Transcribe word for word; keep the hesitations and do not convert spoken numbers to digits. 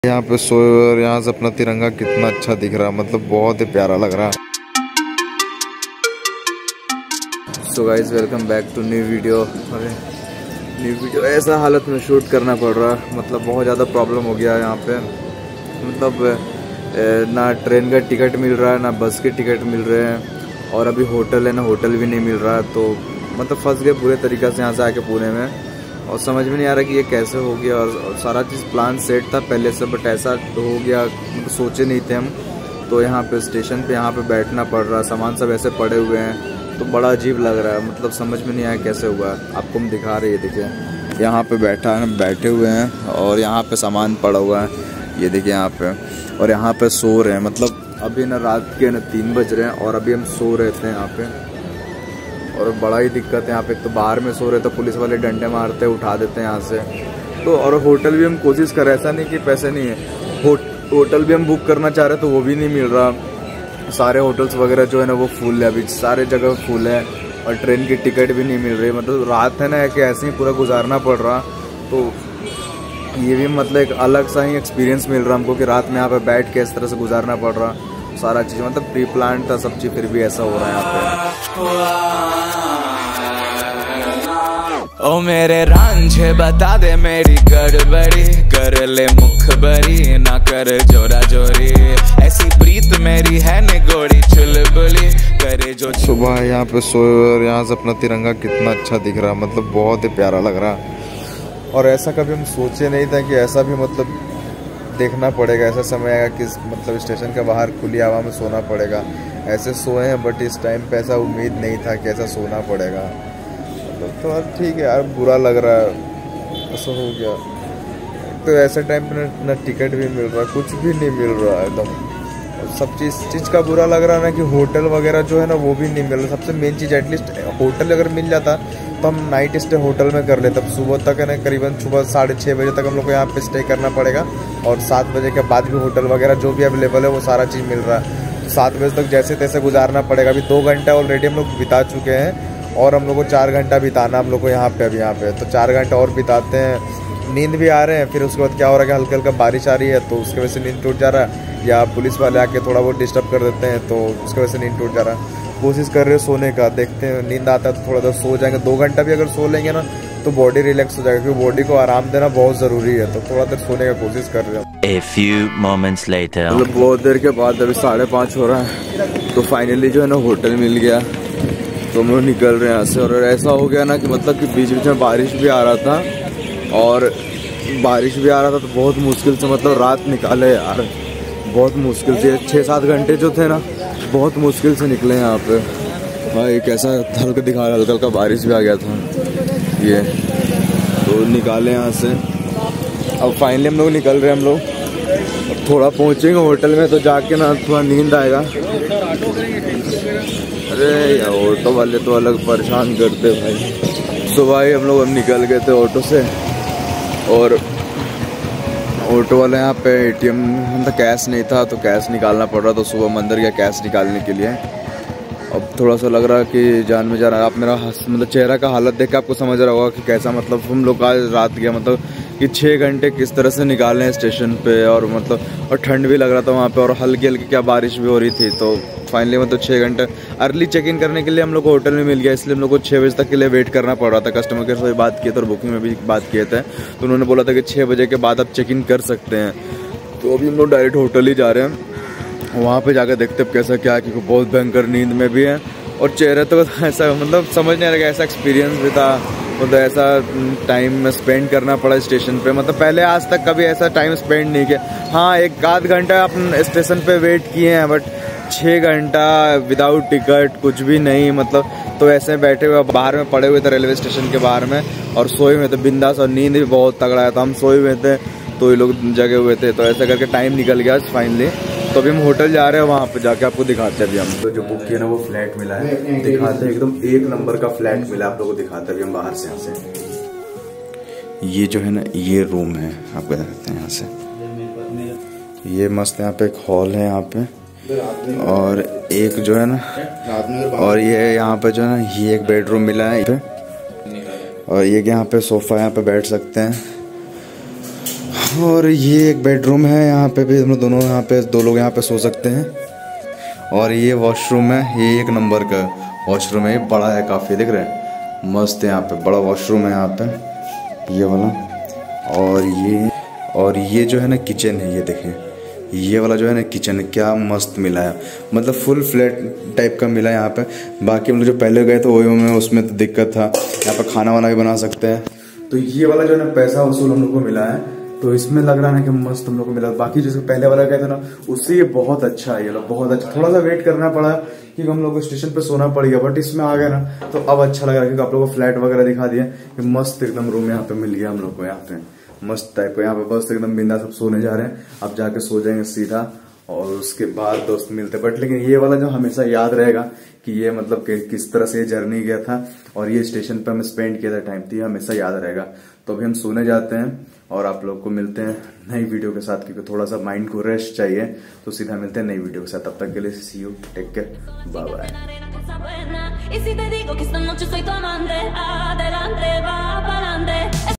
यहाँ पे सोए और यहाँ से अपना तिरंगा कितना अच्छा दिख रहा है, मतलब बहुत ही प्यारा लग रहा है। So guys welcome back to new video. अरे न्यू वीडियो ऐसा हालत में शूट करना पड़ रहा है, मतलब बहुत ज़्यादा प्रॉब्लम हो गया है यहाँ पे। मतलब ना ट्रेन का टिकट मिल रहा है ना बस के टिकट मिल रहे हैं, और अभी होटल है ना होटल भी नहीं मिल रहा है। तो मतलब फंस गए पूरे तरीक़े से यहाँ से आके पुणे में, और समझ में नहीं आ रहा कि ये कैसे हो गया। और सारा चीज़ प्लान सेट था पहले से, बट ऐसा हो गया मतलब सोचे नहीं थे हम। तो यहाँ पे स्टेशन पे यहाँ पे बैठना पड़ रहा है, सामान सब ऐसे पड़े हुए हैं, तो बड़ा अजीब लग रहा है। मतलब समझ में नहीं आया कैसे हुआ। आपको हम दिखा रहे हैं, देखिए यहाँ पे बैठा है, बैठे हुए हैं और यहाँ पे सामान पड़ा हुआ है, ये देखिए यहाँ पे। और यहाँ पे सो रहे हैं, मतलब अभी ना रात के ना तीन बज रहे हैं और अभी हम सो रहे थे यहाँ पे। और बड़ा ही दिक्कत है यहाँ पे, तो बाहर में सो रहे तो पुलिस वाले डंडे मारते हैं, उठा देते हैं यहाँ से। तो और होटल भी हम कोशिश कर रहे, ऐसा नहीं कि पैसे नहीं है, हो, होटल भी हम बुक करना चाह रहे तो वो भी नहीं मिल रहा। सारे होटल्स वगैरह जो है ना वो फुल है, अभी सारे जगह फुल है, और ट्रेन की टिकट भी नहीं मिल रही। मतलब रात है ना कि ऐसे ही पूरा गुजारना पड़ रहा। तो ये भी मतलब एक अलग सा ही एक्सपीरियंस मिल रहा हमको कि रात में यहाँ पे बैठ के इस तरह से गुजारना पड़ रहा सारा चीज़। मतलब प्री प्लान था सब चीज़, फिर भी ऐसा हो रहा है यहाँ पे। ओ मेरे रांझे बता दे मेरी गड़बड़ी, कर ले मुखबरी ना कर जोरा जोरी, ऐसी प्रीत मेरी है निगोड़ी चुलबुली करे जो। सुबह यहाँ पे सोए और यहाँ से अपना तिरंगा कितना अच्छा दिख रहा है, मतलब बहुत ही प्यारा लग रहा है। और ऐसा कभी हम सोचे नहीं था कि ऐसा भी मतलब देखना पड़ेगा, ऐसा समय आएगा कि मतलब स्टेशन के बाहर खुली हवा में सोना पड़ेगा। ऐसे सोए हैं बट इस टाइम पे ऐसा उम्मीद नहीं था कि ऐसा सोना पड़ेगा। तो अब ठीक है यार, बुरा लग रहा है, ऐसा हो गया। तो ऐसे टाइम पे ना टिकट भी मिल रहा, कुछ भी नहीं मिल रहा है एकदम। सब चीज़ चीज़ का बुरा लग रहा है ना कि होटल वगैरह जो है ना वो भी नहीं मिल रहा। सबसे मेन चीज़ एटलीस्ट होटल अगर मिल जाता तो हम नाइट स्टे होटल में कर लेते। अब सुबह तक है ना, करीबन सुबह साढ़े छः बजे तक हम लोग को यहाँ पे स्टे करना पड़ेगा, और सात बजे के बाद भी होटल वगैरह जो भी अवेलेबल है वो सारा चीज़ मिल रहा है। तो सात बजे तक जैसे तैसे गुजारना पड़ेगा। अभी दो घंटा ऑलरेडी हम लोग बिता चुके हैं, और हम लोग को चार घंटा बिताना हम लोग को यहाँ पे। अभी यहाँ पे तो चार घंटा और बिताते हैं, नींद भी आ रहे हैं। फिर उसके बाद क्या हो रहा है कि हल्का हल्का बारिश आ रही है, तो उसकी वजह से नींद टूट जा रहा है, या पुलिस वाले आके थोड़ा बहुत डिस्टर्ब कर देते हैं, तो उसकी वजह से नींद टूट जा रहा है। कोशिश कर रहे हैं सोने का, देखते हैं नींद आता है तो थोड़ा देर सो जाएंगे। दो घंटा भी अगर सो लेंगे ना तो बॉडी रिलैक्स हो जाएगा, क्योंकि बॉडी को आराम देना बहुत ज़रूरी है। तो थोड़ा देर सोने का कोशिश कर रहे हैं। A few moments later. मतलब बहुत देर के बाद अभी साढ़े पाँच हो रहा है, तो फाइनली जो है ना होटल मिल गया, तो हम लोग निकल रहे हैं यहाँ से। और ऐसा हो गया ना कि मतलब कि बीच बीच में बारिश भी आ रहा था, और बारिश भी आ रहा था तो बहुत मुश्किल से मतलब रात निकाले यार, बहुत मुश्किल से। छः सात घंटे जो थे ना बहुत मुश्किल से निकले यहाँ पे। भाई कैसा हल्का दिखा रहा, हल्का हल्का बारिश भी आ गया था ये, तो निकाले यहाँ से। अब फाइनली हम लोग निकल रहे हैं। हम लोग अब थोड़ा पहुँचेंगे होटल में तो जाके ना थोड़ा नींद आएगा। अरे यार ऑटो वाले तो अलग परेशान करते भाई। तो भाई हम लोग हम निकल गए थे ऑटो से, और ऑटो वाले यहाँ पे एटीएम मतलब कैश नहीं था तो कैश निकालना पड़ रहा, तो सुबह मंदिर गया कैश निकालने के लिए। अब थोड़ा सा लग रहा है कि जान में जा रहा है। आप मेरा मतलब चेहरा का हालत देख के आपको समझ रहा होगा कि कैसा मतलब हम लोग आज रात गया, मतलब कि छः घंटे किस तरह से निकाले हैं स्टेशन पे। और मतलब और ठंड भी लग रहा था वहाँ पे, और हल्की हल्की क्या बारिश भी हो रही थी। तो फाइनली मतलब छः घंटे अर्ली चेक इन करने के लिए हम लोग को होटल में मिल गया, इसलिए हम लोग को छः बजे तक के लिए वेट करना पड़ रहा था। कस्टमर केयर से बात किए थे और बुकिंग में भी बात किए थे, तो उन्होंने बोला था कि छः बजे के बाद आप चेक इन कर सकते हैं। तो अभी हम लोग डायरेक्ट होटल ही जा रहे हैं, वहाँ पे जाकर देखते अब कैसा क्या, क्योंकि बहुत भयंकर नींद में भी है। और चेहरे तो ऐसा मतलब समझ नहीं आ रहा, ऐसा एक्सपीरियंस भी था, मतलब ऐसा टाइम स्पेंड करना पड़ा स्टेशन पे। मतलब पहले आज तक कभी ऐसा टाइम स्पेंड नहीं किया। हाँ एक आध घंटा अपन स्टेशन पे वेट किए हैं, बट छः घंटा विदाउट टिकट कुछ भी नहीं। मतलब तो ऐसे बैठे हुए बाहर में पड़े हुए थे रेलवे स्टेशन के बाहर में, और सोए हुए थे बिंदास, और नींद भी बहुत तगड़ा है। तो हम सोए हुए थे तो ये लोग जगे हुए थे, तो ऐसा करके टाइम निकल गया फाइनली। तो अभी हम होटल जा रहे हैं, वहाँ पे जाके आपको दिखाते हैं। अभी हम तो जो बुक किया ना वो फ्लैट मिला है, दिखाते हैं। एकदम एक नंबर का फ्लैट मिला, आप लोगों को दिखाते हैं अभी हम बाहर से। यहाँ से ये जो है ना ये रूम है, आपको दिखाते हैं यहाँ से। ये मस्त यहाँ पे एक हॉल है यहाँ पे, और एक जो है ना, और ये यहाँ पे जो है ना ये एक बेडरूम मिला है यहाँ पे, और ये यहाँ पे सोफा यहाँ पे बैठ सकते हैं। और ये एक बेडरूम है, यहाँ पे भी हम लोग दोनों यहाँ पे दो लोग यहाँ पे सो सकते हैं। और ये वॉशरूम है, ये एक नंबर का वॉशरूम है, ये बड़ा है काफ़ी, दिख रहा है, मस्त है, यहाँ पे बड़ा वॉशरूम है यहाँ पे ये वाला। और ये और ये जो है ना किचन है, ये देखें, ये वाला जो है ना किचन है, क्या मस्त मिला है, मतलब फुल फ्लैट टाइप का मिला है यहाँ पे। बाकी हम लोग जो पहले गए थे वही में उसमें तो दिक्कत था, यहाँ पर खाना वाना भी बना सकते हैं। तो ये वाला जो है ना पैसा वसूल हम लोग को मिला है, तो इसमें लग रहा है कि मस्त हम लोग को मिला। बाकी जैसे पहले वाला गए थे ना उससे ये बहुत अच्छा है, ये लोग बहुत अच्छा। थोड़ा सा वेट करना पड़ा क्योंकि हम लोग को स्टेशन पे सोना पड़ गया, बट इसमें आ गया ना तो अब अच्छा लग रहा है क्योंकि आप लोग को फ्लैट वगैरह दिखा दिया कि मस्त एकदम रूम यहाँ पे मिल गया हम लोग को, यहाँ पे मस्त टाइप का। यहाँ पे बस एकदम बिंदा सब सोने जा रहे हैं, अब जाके सो जाएंगे सीधा और उसके बाद दोस्त मिलते। बट लेकिन ये वाला जो हमेशा याद रहेगा कि ये मतलब कि किस तरह से ये जर्नी गया था और ये स्टेशन पे हमें स्पेंड किया था टाइम, तो ये हमेशा याद रहेगा। तो अभी हम सोने जाते हैं और आप लोग को मिलते हैं नई वीडियो के साथ, क्योंकि थोड़ा सा माइंड को रेस्ट चाहिए, तो सीधा मिलते हैं नई वीडियो के साथ। तब तक के लिए see you, take care, bye bye.